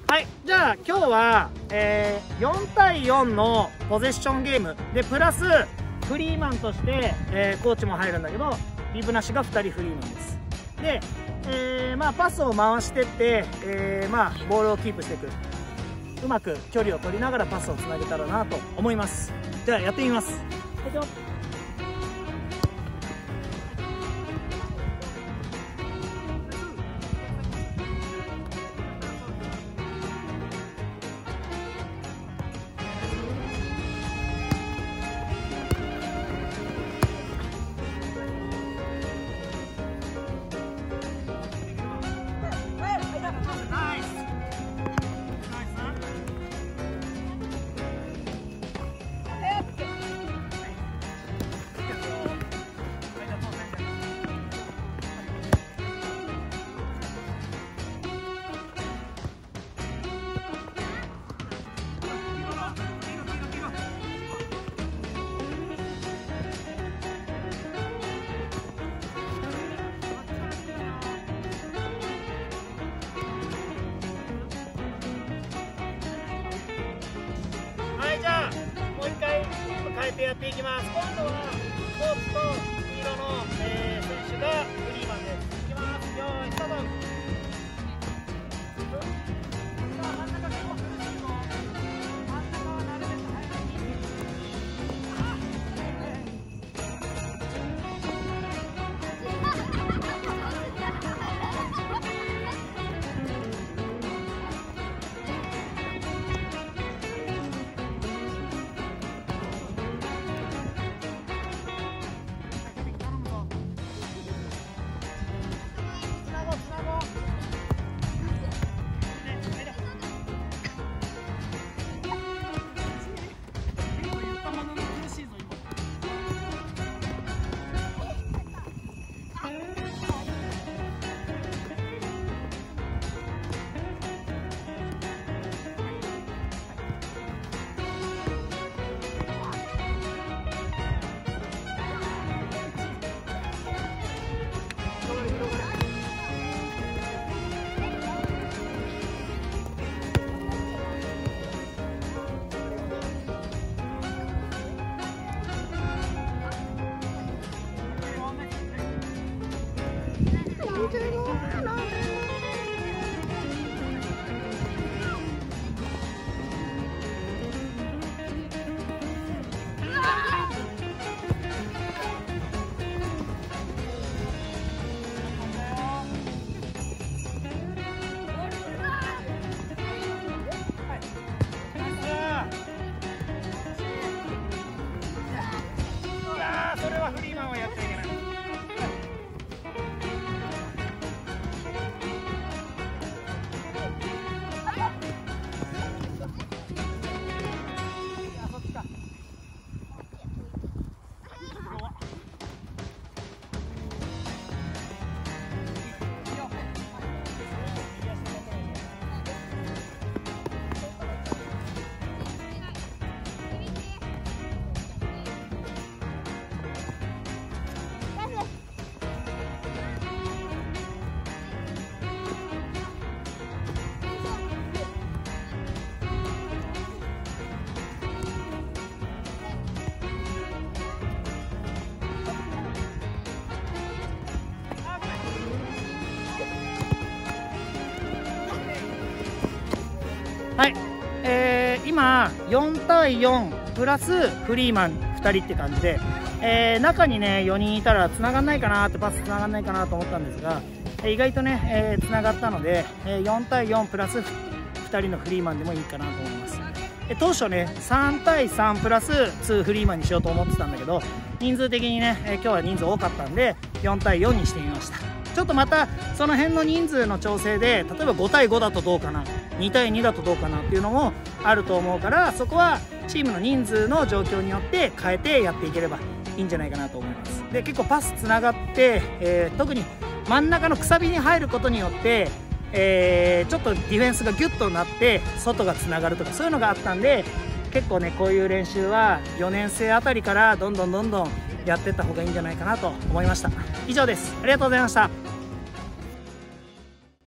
はい、じゃあ今日は、4対4のポゼッションゲームでプラスフリーマンとして、コーチも入るんだけどビブなしが2人フリーマンです。で、パスを回してって、ボールをキープしていく、うまく距離を取りながらパスをつなげたらなと思います。じゃあやってみます。はいよ。変えてやっていきます。今度はコーチと黄色の、選手がフリーマンです。いきます。よーいスタート。それはフリーマンはやってはいけない。はい、今4対4プラスフリーマン2人って感じで、中にね4人いたら繋がんないかなって、パス繋がんないかなと思ったんですが、意外とね、繋がったので、4対4プラス2人のフリーマンでもいいかなと思います。当初ね3対3プラス2フリーマンにしようと思ってたんだけど、人数的にね、今日は人数多かったんで4対4にしてみました。ちょっとまたその辺の人数の調整で、例えば5対5だとどうかな、2対2だとどうかなっていうのもあると思うから、そこはチームの人数の状況によって変えてやっていければいいんじゃないかなと思います。で、結構パスつながって、特に真ん中のくさびに入ることによって、ちょっとディフェンスがギュッとなって外がつながるとか、そういうのがあったんで、結構ねこういう練習は4年生あたりからどんどんやっていった方がいいんじゃないかなと思いました。以上です。ありがとうございました。